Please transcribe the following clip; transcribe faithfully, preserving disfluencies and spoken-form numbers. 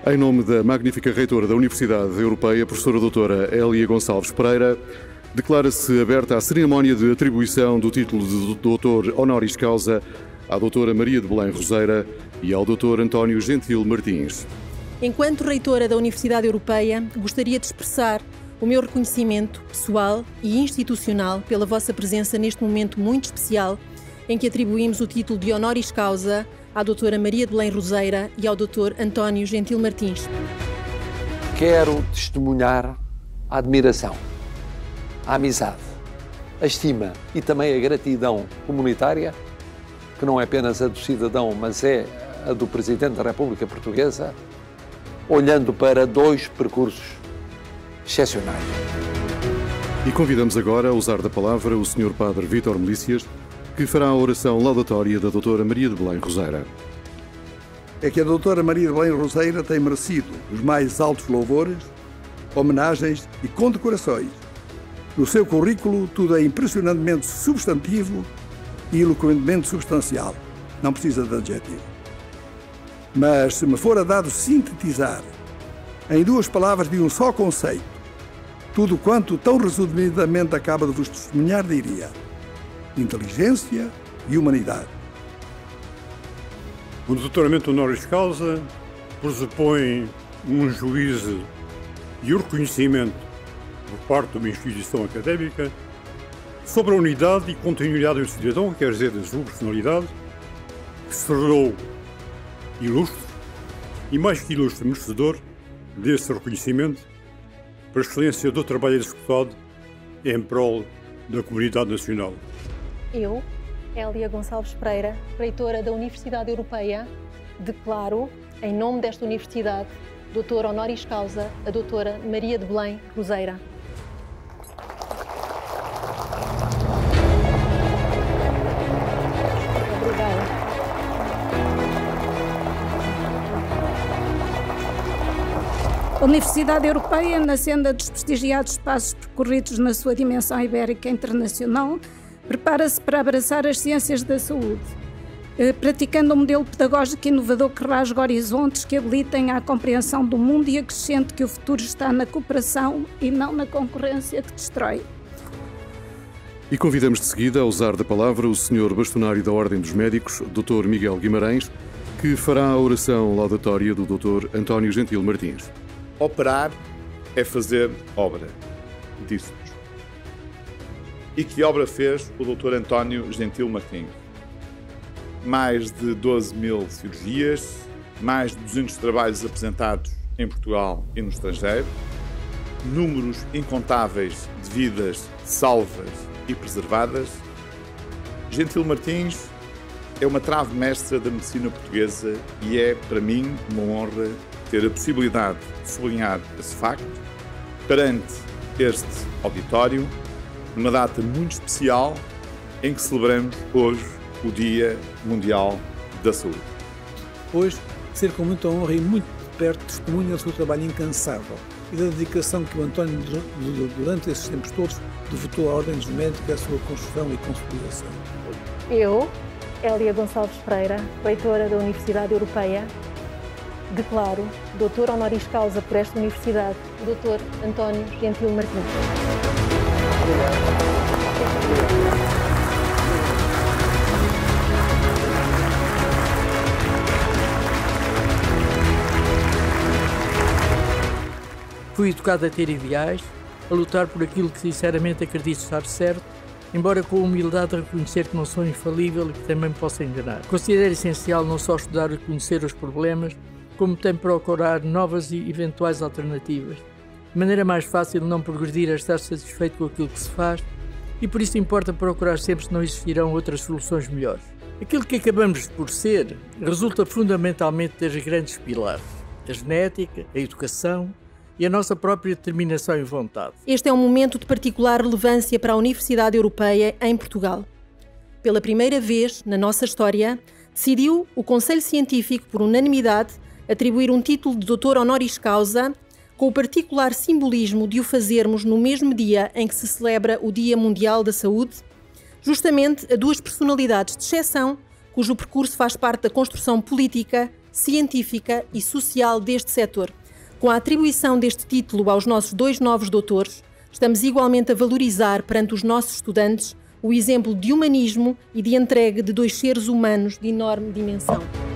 Em nome da magnífica reitora da Universidade Europeia, professora doutora Hélia Gonçalves Pereira, declara-se aberta a cerimónia de atribuição do título de doutor honoris causa à doutora Maria de Belém Roseira e ao doutor António Gentil Martins. Enquanto reitora da Universidade Europeia, gostaria de expressar o meu reconhecimento pessoal e institucional pela vossa presença neste momento muito especial em que atribuímos o título de honoris causa à doutora Maria de Belém Roseira e ao doutor António Gentil Martins. Quero testemunhar a admiração, a amizade, a estima e também a gratidão comunitária, que não é apenas a do cidadão, mas é a do Presidente da República Portuguesa, olhando para dois percursos excepcionais. E convidamos agora a usar da palavra o senhor Padre Vítor Melícias, que fará a oração laudatória da doutora Maria de Belém Roseira. É que a doutora Maria de Belém Roseira tem merecido os mais altos louvores, homenagens e condecorações. No seu currículo, tudo é impressionantemente substantivo e eloquentemente substancial. Não precisa de adjetivo. Mas, se me fora dado sintetizar em duas palavras de um só conceito tudo quanto tão resumidamente acaba de vos testemunhar, diria: inteligência e humanidade. O doutoramento honoris causa pressupõe um juízo e o reconhecimento por parte de uma instituição académica sobre a unidade e continuidade do cidadão, quer dizer, da sua personalidade, que se tornou ilustre e, mais que ilustre, merecedor desse reconhecimento para a excelência do trabalho executado em prol da comunidade nacional. Eu, Hélia Gonçalves Pereira, reitora da Universidade Europeia, declaro, em nome desta universidade, doutor honoris causa a doutora Maria de Belém Roseira. Obrigada. A Universidade Europeia, na senda dos prestigiados passos percorridos na sua dimensão ibérica internacional, prepara-se para abraçar as ciências da saúde, praticando um modelo pedagógico inovador que rasga horizontes que habilitem à compreensão do mundo e acrescente que o futuro está na cooperação e não na concorrência que destrói. E convidamos de seguida a usar da palavra o senhor bastonário da Ordem dos Médicos, doutor Miguel Guimarães, que fará a oração laudatória do doutor António Gentil Martins. Operar é fazer obra, disse-nos. E que obra fez o doutor António Gentil Martins? Mais de doze mil cirurgias, mais de duzentos trabalhos apresentados em Portugal e no estrangeiro, números incontáveis de vidas salvas e preservadas. Gentil Martins é uma trave mestra da medicina portuguesa e é, para mim, uma honra ter a possibilidade de sublinhar esse facto perante este auditório, numa data muito especial em que celebramos hoje o Dia Mundial da Saúde. Hoje, ser com muita honra e muito de perto testemunha do seu trabalho incansável e da dedicação que o António, durante esses tempos todos, devotou à Ordem dos Médicos e à sua construção e consolidação. Eu, Hélia Gonçalves Pereira, reitora da Universidade Europeia, declaro doutor honoris causa por esta universidade, o doutor António Gentil Martins. Fui educado a ter ideais, a lutar por aquilo que sinceramente acredito estar certo, embora com a humildade de reconhecer que não sou infalível e que também me posso enganar. Considero essencial não só estudar e conhecer os problemas, como também procurar novas e eventuais alternativas. De maneira mais fácil de não progredir a estar satisfeito com aquilo que se faz, e por isso importa procurar sempre se não existirão outras soluções melhores. Aquilo que acabamos por ser resulta fundamentalmente das grandes pilares: a genética, a educação e a nossa própria determinação e vontade. Este é um momento de particular relevância para a Universidade Europeia em Portugal. Pela primeira vez na nossa história, decidiu o Conselho Científico, por unanimidade, atribuir um título de doutor honoris causa, com o particular simbolismo de o fazermos no mesmo dia em que se celebra o Dia Mundial da Saúde, justamente a duas personalidades de exceção, cujo percurso faz parte da construção política científica e social deste setor. Com a atribuição deste título aos nossos dois novos doutores, estamos igualmente a valorizar perante os nossos estudantes o exemplo de humanismo e de entrega de dois seres humanos de enorme dimensão.